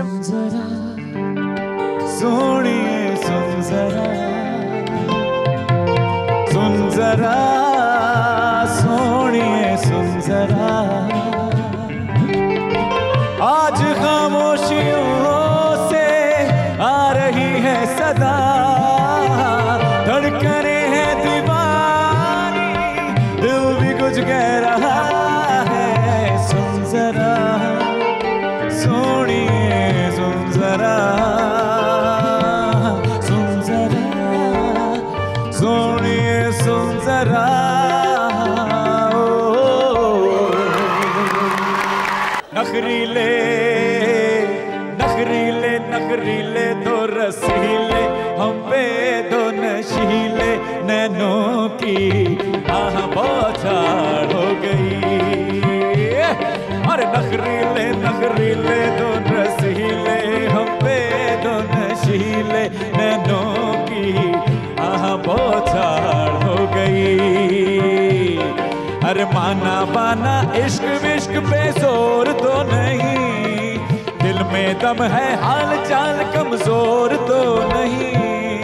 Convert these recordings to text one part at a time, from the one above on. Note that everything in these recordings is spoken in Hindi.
जरा सोनिए सुन जरा, सुन जरा सोनिए सुन जरा, आज खामोशियों से आ रही है सदा, धड़कने हैं दीवानी, दिल भी कुछ कह रहा है। सुन जरा सोनिए सुन जरा, सुन जरा सोनिए सुन जरा। नखरीले नखरीले नखरीले दो रसीले, हम पे दो नशीले, नैनों की आह बौछार हो गई। अरे नखरीले नखरीले दो रसीले, हम पे दो नशीले, नैनों की आह बौछार हो गई। अरे माना बाना इश्क विश्क पे जोर तो नहीं, दिल में दम है हाल चाल कमजोर तो नहीं।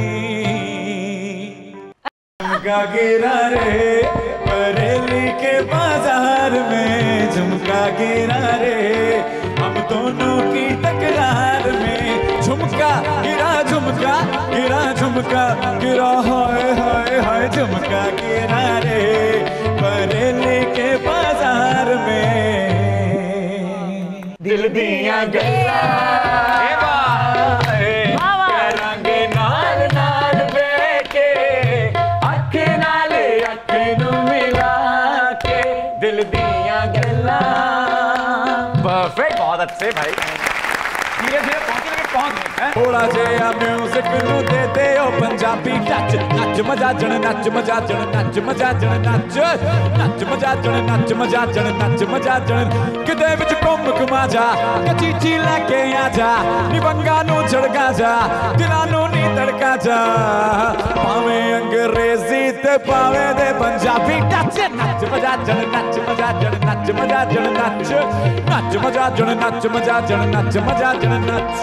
झुमका गिरा रे बरेली के बाजार में, झुमका गिरा रे हम दोनों की तकरार में। झुमका गिरा झुमका गिरा झुमका गिरा, हाय हाय हाय झुमका गिरा रे बरेली के बाजार में। दिल दिया गल्ला करांगे नाल नाल बैठे, अख नाल अख नू मिला के, दिल दिया गल्ला। परफेक्ट, बहुत अच्छे भाई, धीरे धीरे पहुंच गए। थोड़ा जिहा म्यूजिक नू दे दे ओ पंजाबी टच, नच मजा जण नच मजा जण नच मजा जण नच, नच मजा जण नच मजा जण नच मजा जण। किते विच घुम घुमा जा, कचीची लैके आ जा, निबंगा नू झड़का जा, दिलां नू नी तड़का जा। भावें अंग्रेजी ते पावे दे पंजाबी टच, नच मजा जण नच मजा जण नच मजा जण नच, नच मजा जण नच मजा जण नच मजा जण नच।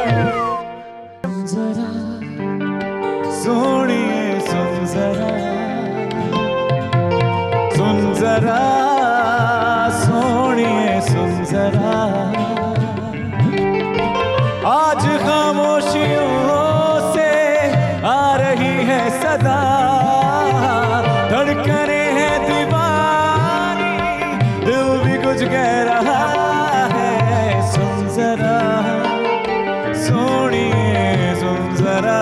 जरा सोनिए सुन जरा, सुन जरा सोनिए सुन जरा, आज खामोशियों से आ रही है सदा, धड़कने हैं दीवानी, दिल भी कुछ कह रहा है। सुन जरा सोनिए सुन जरा,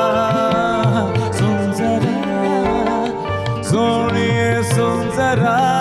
सुन जरा सोनिए सुन जरा।